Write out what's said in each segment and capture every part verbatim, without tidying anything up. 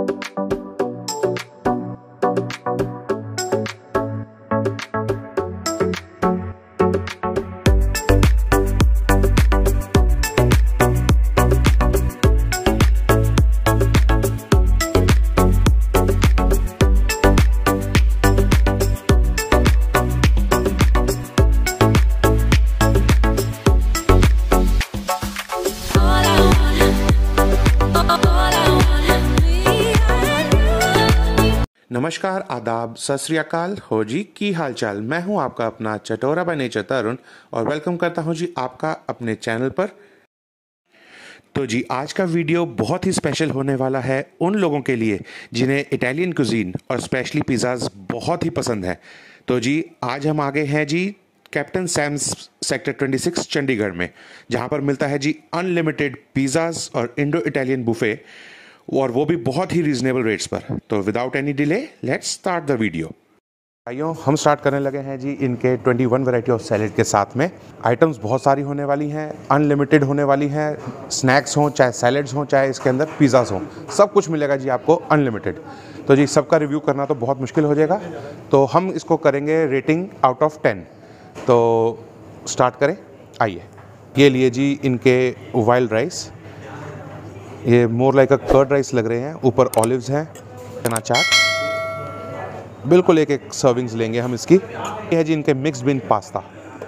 नमस्कार, आदाब, सत श्री अकाल हो जी, की हालचाल। मैं हूं आपका अपना चटोरा बाय नेचर तरुण और वेलकम करता हूं जी आपका अपने चैनल पर। तो जी आज का वीडियो बहुत ही स्पेशल होने वाला है उन लोगों के लिए जिन्हें इटालियन कुजीन और स्पेशली पिज़्ज़ाज़ बहुत ही पसंद है। तो जी आज हम आ गए हैं जी कैप्टन सैम्स सेक्टर छब्बीस चंडीगढ़ में, जहां पर मिलता है जी अनलिमिटेड पिज़्ज़ाज़ और इंडो इटालियन बुफे, और वो भी बहुत ही रीजनेबल रेट्स पर। तो without any delay let's start the video. भाइयों हम स्टार्ट करने लगे हैं जी इनके इक्कीस वैरायटी ऑफ सैलेड के साथ में। आइटम्स बहुत सारी होने वाली हैं, अनलिमिटेड होने वाली हैं। स्नैक्स हों चाहे सैलेड्स हों चाहे इसके अंदर पिज़्ज़ास हों, सब कुछ मिलेगा जी आपको अनलिमिटेड। तो जी सबका रिव्यू करना तो बहुत मुश्किल हो जाएगा, तो हम इसको करेंगे रेटिंग आउट ऑफ टेन। तो स्टार्ट करें, आइए। ये लिए जी इनके वाइल्ड राइस, ये more like a curd rice लग रहे हैं। ऊपर ऑलिव्स हैं, चना चाट, बिल्कुल एक एक सर्विंग्स लेंगे हम इसकी। ये है जी इनके मिक्स्ड बीन पास्ता।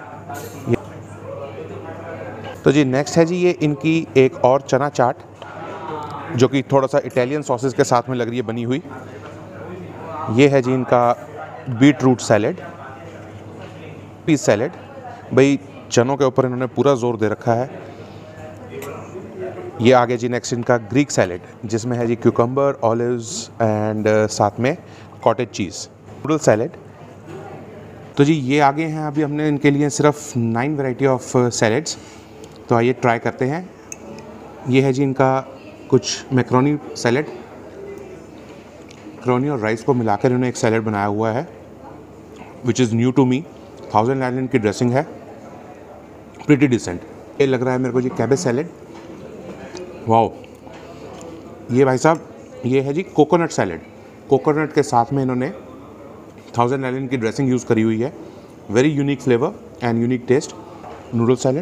तो जी नेक्स्ट है जी ये इनकी एक और चना चाट, जो कि थोड़ा सा इटालियन सॉसेस के साथ में लग रही है बनी हुई। ये है जी इनका beetroot salad, peas salad. भाई चनों के ऊपर इन्होंने पूरा जोर दे रखा है। ये आगे जी नेक्स्ट इनका ग्रीक सैलेड, जिसमें है जी क्यूकम्बर, ऑलिव्स एंड साथ में कॉटेज चीज़। Noodle salad. तो जी ये आगे हैं, अभी हमने इनके लिए सिर्फ नाइन वैरायटी ऑफ सैलेड्स। तो आइए ट्राई करते हैं। ये है जी इनका कुछ मैक्रोनी सैलेड, मैक्रोनी और राइस को मिलाकर इन्होंने एक सैलेड बनाया हुआ है, which is new to me. Thousand island की ड्रेसिंग है, प्रिटी डिसेंट। ये लग रहा है मेरे को जी कैबेज सैलेड। वाओ, ये भाई साहब ये है जी कोकोनट सैलेड। कोकोनट के साथ में इन्होंने थाउजेंड आइलैंड की ड्रेसिंग यूज़ करी हुई है। Very unique flavour and unique taste. Noodle salad,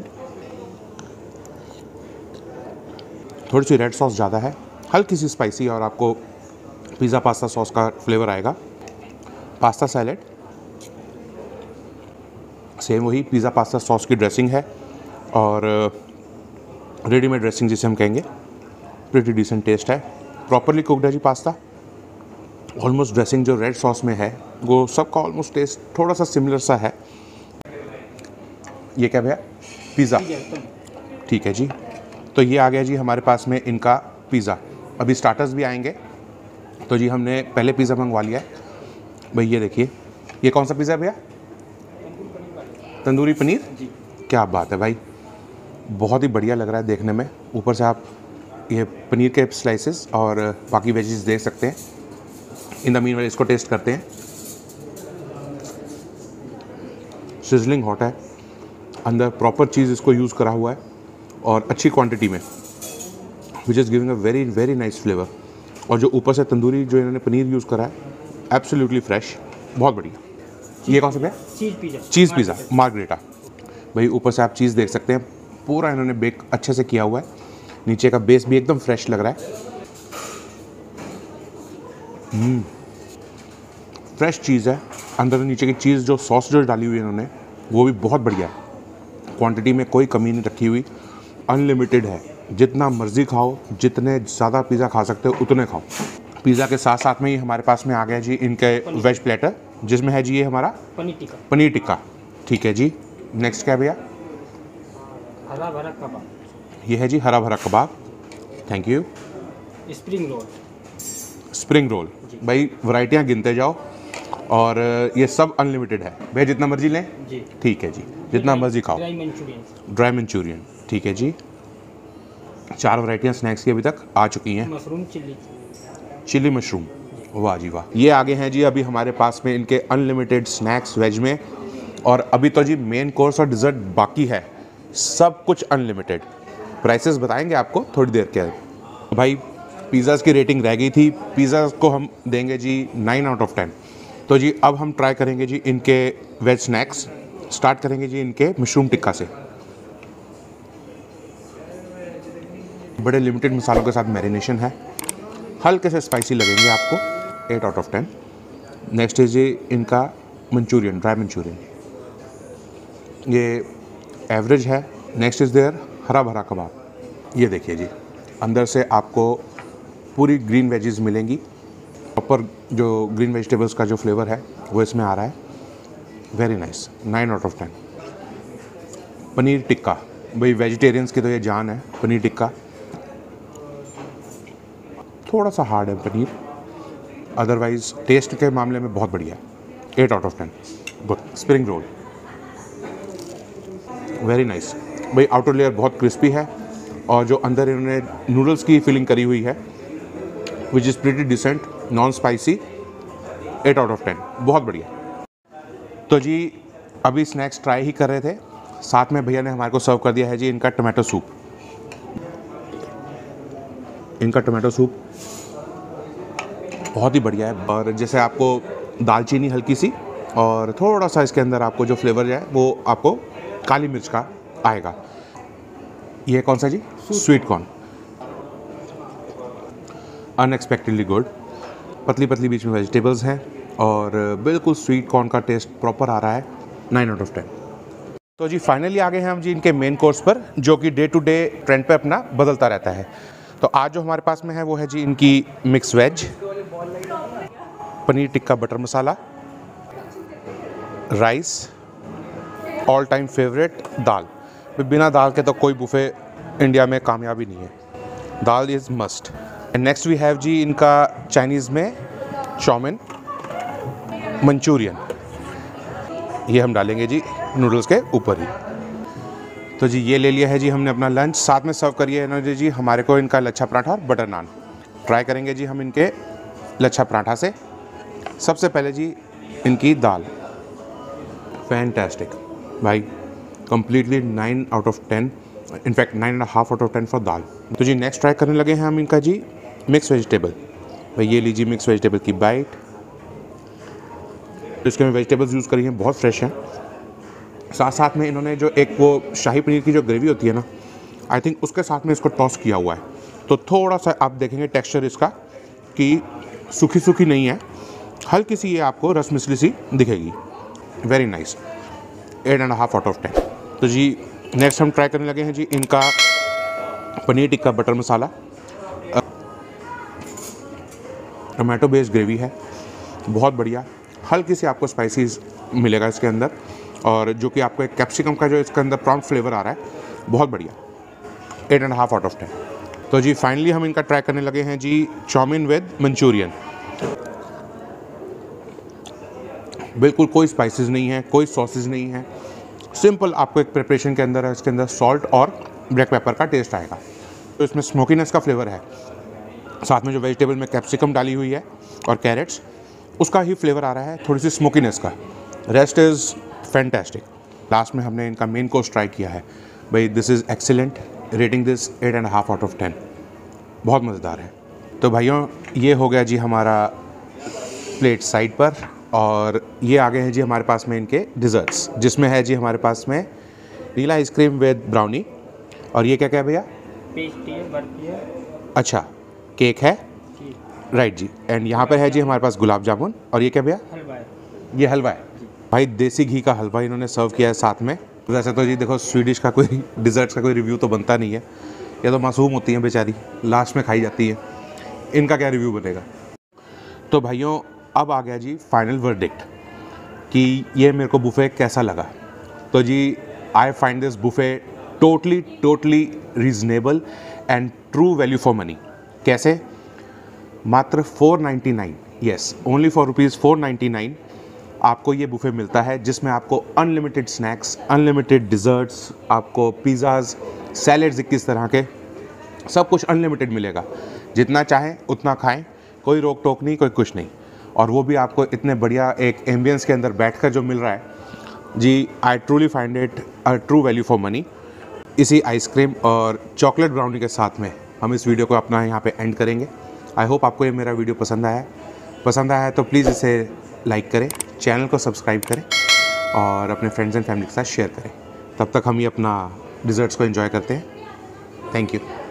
थोड़ी सी रेड सॉस ज़्यादा है, हल्की सी स्पाइसी, और आपको पिज़्ज़ा पास्ता सॉस का फ्लेवर आएगा। पास्ता सैलेड, सेम वही पिज़्ज़ा पास्ता सॉस की ड्रेसिंग है और रेडीमेड ड्रेसिंग जिसे हम कहेंगे। प्रिटी डिसेंट टेस्ट है, प्रॉपरली कुक्ड है जी पास्ता। ऑलमोस्ट ड्रेसिंग जो रेड सॉस में है वो सबका ऑलमोस्ट टेस्ट थोड़ा सा सिमिलर सा है। ये क्या भैया? पिज़्ज़ा, ठीक है जी। तो ये आ गया जी हमारे पास में इनका पिज़्ज़ा। अभी स्टार्टर्स भी आएंगे। तो जी हमने पहले पिज़्ज़ा मंगवा लिया है। भाई ये देखिए, ये कौन सा पिज़्ज़ा भैया? तंदूरी पनीर जी। क्या बात है भाई, बहुत ही बढ़िया लग रहा है देखने में। ऊपर से आप ये पनीर के स्लाइसेस और बाकी वेजेस देख सकते हैं। इन द मीनवाइल इसको टेस्ट करते हैं। सिजलिंग हॉट है, अंदर प्रॉपर चीज़ इसको यूज़ करा हुआ है और अच्छी क्वांटिटी में, which is giving a very very nice flavour. और जो ऊपर से तंदूरी जो इन्होंने पनीर यूज़ करा है, एब्सोल्युटली फ्रेश, बहुत बढ़िया। ये कौन सा भैया? Cheese pizza. Cheese pizza margherita. भाई ऊपर से आप चीज़ देख सकते हैं, पूरा इन्होंने बेक अच्छे से किया हुआ है। नीचे का बेस भी एकदम फ्रेश लग रहा है। हम्म, फ्रेश चीज़ है। अंदर नीचे की चीज़ जो सॉस जो डाली हुई है इन्होंने, वो भी बहुत बढ़िया है। क्वांटिटी में कोई कमी नहीं रखी हुई, अनलिमिटेड है। जितना मर्ज़ी खाओ, जितने ज़्यादा पिज़्ज़ा खा सकते हो उतने खाओ। पिज़्ज़ा के साथ साथ में ही हमारे पास में आ गया जी इनके वेज प्लेटर, जिसमें है जी ये हमारा पनीर टिक्का। पनीर टिक्का, ठीक है जी। नेक्स्ट क्या भैया? हरा भरा कबाब। ये है जी हरा भरा कबाब, thank you. Spring roll. Spring roll, भाई वैरायटियाँ गिनते जाओ, और ये सब अनलिमिटेड है भैया, जितना मर्जी लें जी, ठीक है जी, जितना मर्जी खाओ। Dry Manchurian. ड्राई मंचूरियन, ठीक है जी। चार वैरायटियाँ स्नैक्स की अभी तक आ चुकी हैं। मशरूम चिल्ली, चिल्ली मशरूम, वाह जी वाह। ये आगे हैं जी अभी हमारे पास में इनके अनलिमिटेड स्नैक्स वेज में, और अभी तो जी मेन कोर्स और डिज़र्ट बाकी है, सब कुछ अनलिमिटेड। प्राइसेस बताएंगे आपको थोड़ी देर के। भाई पिज़्ज़ाज़ की रेटिंग रह गई थी। पिज़्ज़ा को हम देंगे जी नाइन आउट ऑफ टेन। तो जी अब हम ट्राई करेंगे जी इनके वेज स्नैक्स। स्टार्ट करेंगे जी इनके मशरूम टिक्का से। बड़े लिमिटेड मसालों के साथ मैरिनेशन है, हल्के से स्पाइसी लगेंगे आपको, eight out of ten. Next है जी इनका मंचूरियन, ड्राई मंचूरियन, ये एवरेज है। नेक्स्ट इज़ देयर हरा भरा कबाब। ये देखिए जी, अंदर से आपको पूरी ग्रीन वेजीज मिलेंगी। प्रॉपर जो ग्रीन वेजिटेबल्स का जो फ्लेवर है वो इसमें आ रहा है। Very nice, nine out of ten. Paneer tikka, भाई वेजिटेरियंस की तो ये जान है। पनीर टिक्का थोड़ा सा हार्ड है पनीर, अदरवाइज टेस्ट के मामले में बहुत बढ़िया है। Eight out of ten. Good. Spring roll, very nice. भाई आउटर लेयर बहुत क्रिस्पी है और जो अंदर इन्होंने नूडल्स की फिलिंग करी हुई है which is pretty decent, non spicy, eight out of ten, बहुत बढ़िया। तो जी अभी स्नैक्स ट्राई ही कर रहे थे, साथ में भैया ने हमारे को सर्व कर दिया है जी इनका टोमेटो सूप। इनका टोमेटो सूप बहुत ही बढ़िया है। और जैसे आपको दालचीनी हल्की सी और थोड़ा सा इसके अंदर आपको जो फ्लेवर है वो आपको काली मिर्च का आएगा। ये कौन सा जी? Sweet corn, unexpectedly good. पतली पतली बीच में वेजिटेबल्स हैं और बिल्कुल स्वीट कॉर्न का टेस्ट प्रॉपर आ रहा है। Nine out of ten. तो जी फाइनली आ गए हैं हम जी इनके मेन कोर्स पर, जो कि डे टू डे ट्रेंड पे अपना बदलता रहता है। तो आज जो हमारे पास में है वो है जी इनकी mix veg, paneer tikka butter masala, rice, all time favourite दाल। बिना दाल के तो कोई बुफे इंडिया में कामयाब ही नहीं है, dal is must. And next we have जी इनका चाइनीज़ में चाउमीन, मंचूरियन, ये हम डालेंगे जी नूडल्स के ऊपर ही। तो जी ये ले लिया है जी हमने अपना लंच। साथ में सर्व करिए इन्होंने जी हमारे को इनका लच्छा पराठा और बटर नान। ट्राई करेंगे जी हम इनके लच्छा पराठा से। सबसे पहले जी इनकी दाल, फैंटास्टिक भाई, completely nine out of ten, in fact nine and half out of ten for dal. तो जी नेक्स्ट ट्राई करने लगे हैं हम इनका जी मिक्स वेजिटेबल। भाई ये लीजिए मिक्स वेजिटेबल की बाइट। तो इसके में वेजिटेबल्स यूज़ करी हैं, बहुत फ्रेश हैं। साथ साथ में इन्होंने जो एक वो शाही पनीर की जो ग्रेवी होती है ना, आई थिंक उसके साथ में इसको टॉस किया हुआ है। तो थोड़ा सा आप देखेंगे टेक्सचर इसका कि सूखी सूखी नहीं है, हल्की सी ये आपको रस मिसली सी दिखेगी। Very nice, eight and half out of ten. तो जी नेक्स्ट हम ट्राई करने लगे हैं जी इनका paneer tikka butter masala. Tomato based gravy है, बहुत बढ़िया। हल्की सी आपको स्पाइसीज मिलेगा इसके अंदर, और जो कि आपको एक कैप्सिकम का जो इसके अंदर प्रॉम्प्ट फ्लेवर आ रहा है, बहुत बढ़िया। Eight and half out of ten. तो जी फाइनली हम इनका ट्राई करने लगे हैं जी चाउमीन विद मंचूरियन। बिल्कुल कोई स्पाइसेस नहीं है, कोई सॉसेज नहीं है, सिंपल आपको एक प्रिपरेशन के अंदर है, इसके अंदर सॉल्ट और ब्लैक पेपर का टेस्ट आएगा। तो इसमें स्मोकीनेस का फ्लेवर है, साथ में जो वेजिटेबल में कैप्सिकम डाली हुई है और कैरेट्स, उसका ही फ्लेवर आ रहा है, थोड़ी सी स्मोकीनेस का। Rest is fantastic. लास्ट में हमने इनका मेन कोर्स ट्राई किया है। भाई this is excellent, rating this eight and half out of ten, बहुत मज़ेदार है। तो भाइयों ये हो गया जी हमारा प्लेट साइड पर, और ये आ गए हैं जी हमारे पास में इनके डिज़र्ट्स, जिसमें है जी हमारे पास में नीला आइसक्रीम विद ब्राउनी, और ये क्या क्या है भैया? पेस्ट्री है, बर्फी है। अच्छा, केक है, राइट जी। एंड यहाँ पर है जी हमारे पास गुलाब जामुन, और ये क्या भैया? हलवा है। ये हलवा है भाई, देसी घी का हलवा इन्होंने सर्व किया है साथ में। वैसे तो जी देखो स्वीडिश का कोई डिज़र्ट्स का कोई रिव्यू तो बनता नहीं है, ये तो मासूम होती हैं बेचारी, लास्ट में खाई जाती है, इनका क्या रिव्यू बनेगा। तो भाइयों अब आ गया जी फाइनल वर्डिक्ट कि ये मेरे को बुफे कैसा लगा। तो जी I find this buffet totally totally reasonable and true value for money. कैसे? मात्र four ninety nine, yes only for rupees four ninety nine आपको ये बुफे मिलता है, जिसमें आपको अनलिमिटेड स्नैक्स, अनलिमिटेड डिज़र्ट्स, आपको पिज़्ज़ाज़, सैलेड्स इक्कीस तरह के, सब कुछ अनलिमिटेड मिलेगा। जितना चाहें उतना खाएं, कोई रोक टोक नहीं, कोई कुछ नहीं। और वो भी आपको इतने बढ़िया एक एम्बियंस के अंदर बैठकर जो मिल रहा है जी, I truly find it a true value for money. इसी आइसक्रीम और चॉकलेट ब्राउनी के साथ में हम इस वीडियो को अपना यहाँ पे एंड करेंगे। आई होप आपको ये मेरा वीडियो पसंद आया है। पसंद आया है तो प्लीज़ इसे लाइक करें, चैनल को सब्सक्राइब करें और अपने फ्रेंड्स एंड फैमिली के साथ शेयर करें। तब तक हम ये अपना डिज़र्ट्स को एंजॉय करते हैं। Thank you.